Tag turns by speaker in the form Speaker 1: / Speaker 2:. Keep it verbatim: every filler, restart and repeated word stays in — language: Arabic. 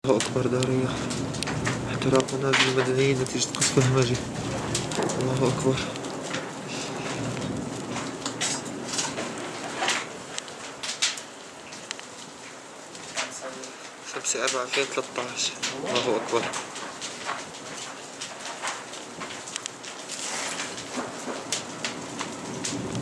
Speaker 1: الله أكبر. دارية احتراق منازل المدنيين نتيجة قصف همجي. الله أكبر. خمسة أربعة ألفين وثلاثة عشر. الله أكبر.